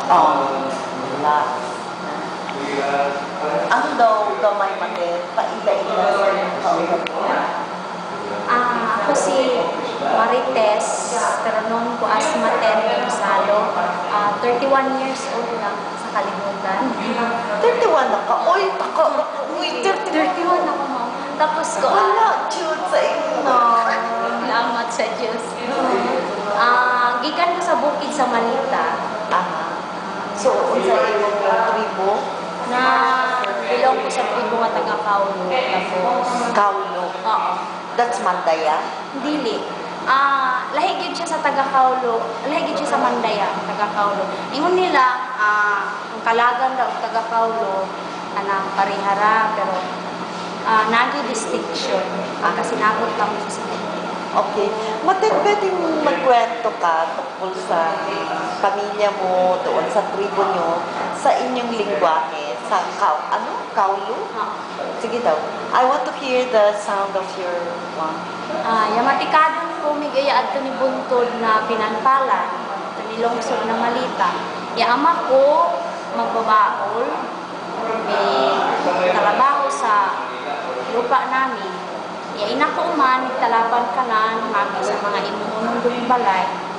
Last. Ano daw gamay Matet? Paila-ila sa iyong kausap ko? Ako si Marites, pero noon ko as Matet Gonzalo. 31 years old lang sa kalimutan. 31 na ka? Uy, 31 ako mo. Tapos ko, wala, Diyos sa inyo. Salamat sa Diyos. Gikan ko sa bukid sa Malita. So, unsa imong tribo? Na belong ko sa tribo nga tagakaolo. Tapos, Kaulo. oo. That's Mandaya? Dili. Lahi gyud siya sa tagakaolo. Lahi gyud siya sa Mandaya, tagakaolo. Ingon nila, ang kalagan daw tagakaolo anang parihara pero nagi distinction. Kasi nagot lang siya sa Okay. Matet, pwedeng magkwento ka tungkol sa pamilya mo, doon sa tribo nyo, sa inyong lingwahe, sa Kaulo? Sige daw. I want to hear the sound of your one. Yamatikadon ko migaya adto ni buntod na pinanpalan, tanilungsod na Malita. Ya ama ko magbabaol, may trabaho sa lupa namin. Ya ina ko man talaban kanan magi sa mga imunong balay.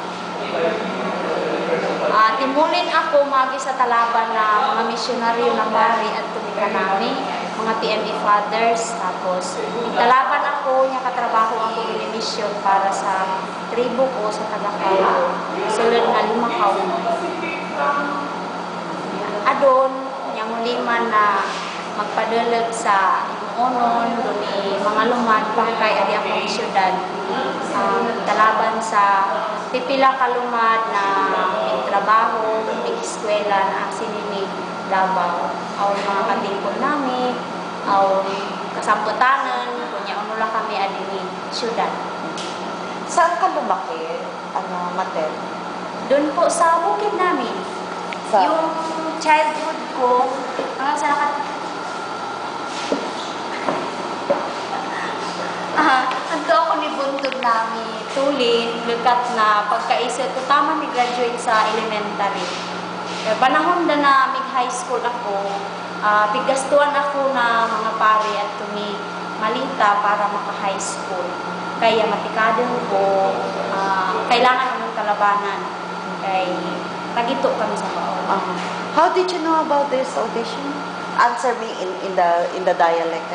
Timulin ako magi sa talaban na mga misyonaryo na Mari at tumikanami, mga PME fathers. Tapos talaban ako, niya katrabaho ako ng mission para sa tribo ko sa tagakaolo. Sulod na 5 kaon. Adon, niyang lima na magpadalag sa onon, doon mga lumad, pangkay, ari akong syudad. Talaban sa pipila kalumad na may trabaho, may eskwela na sininig Davao. Aw mga katingkol namin, aw kasamputanan, kunya ano lang kami adini syudad. Saan ka lumaki, Matet? Doon po sa bukid namin. Yung childhood ko, sa Anto ako ni buntod namin, tulin, lukat na pagkaisa ko, tama ni graduate sa elementary. Panahon na high school ako, pigastuan ako na mga pare at tumi Malita para maka-high school. Kaya matikadon ko, kailangan ng kalabanan. Kaya tagito kami sa baon. How did you know about this audition? Answer me in the dialect.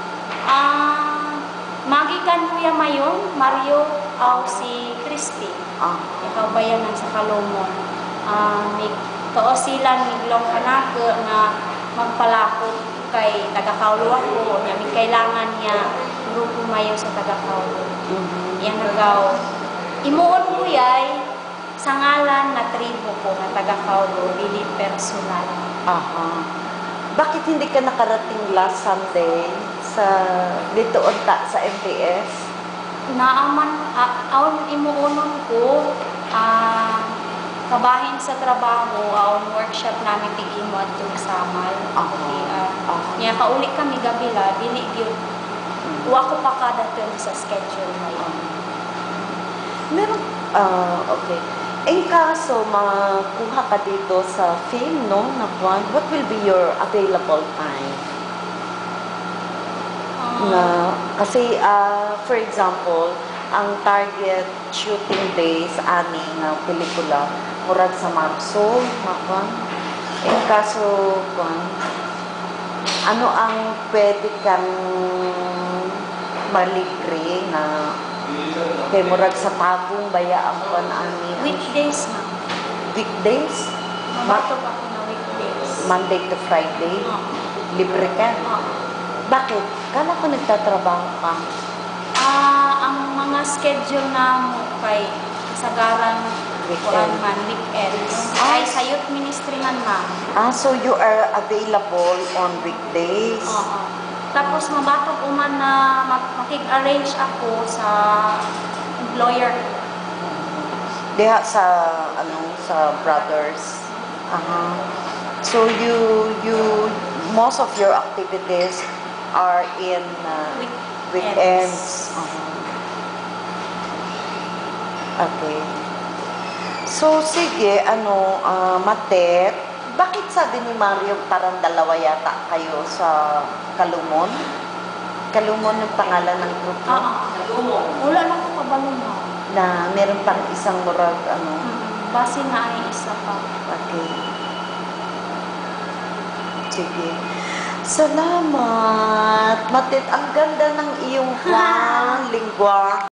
Magikan Kuya Mayon, Mario si Cristy. Ikaw bayanan sa Kalomon. Too sila miglong kanako na magpalakot kay tagakaolo ako. May kailangan niya grupo mayo sa tagakaolo. Yan nagaw. Imuon ko yay sa ngalan na tribo ko na tagakaolo, dili personal. Bakit hindi ka nakarating last Sunday dito unta sa MPS? Naaman, aon imuunon ko, kabahin sa trabaho, aon workshop namin tigimo at Samal. Niya kauli kami gabila, dili yun. Uwa ko pa kada sa schedule na yun. Meron, okay. In kaso, makuha ka dito sa film, no, na buwan, what will be your available time? Kasi, for example, ang target shooting days ani nga pelikula, murag sa Marso, makuha. In kaso, ano ang pwede kang malibre na kay murag sa tagong baya ang ani? Weekdays, ma'am. Weekdays? Mabatok ako na weekdays. Monday to Friday? Libre ka? Bakit? Kala ko nagtatrabaho ka? Ang mga schedule na mo kay kasagaran man weekends. Ay sa youth ministry man, ma'am. So you are available on weekdays? Tapos mabatok uman na makig-arrange ako sa employer. Diha sa brothers. So you most of your activities are in weekends. Okay. So, sige, Matet, bakit sabi ni Mario parang dalawa yata kayo sa Kalumon? Kalumon yung pangalan ng grupo? Kalumon. Wala na ko kabalumon. Na meron pang isang murag, Base nga ay isa pa. Okay. Sige. Salamat. Matet, ang ganda ng iyong lingwa.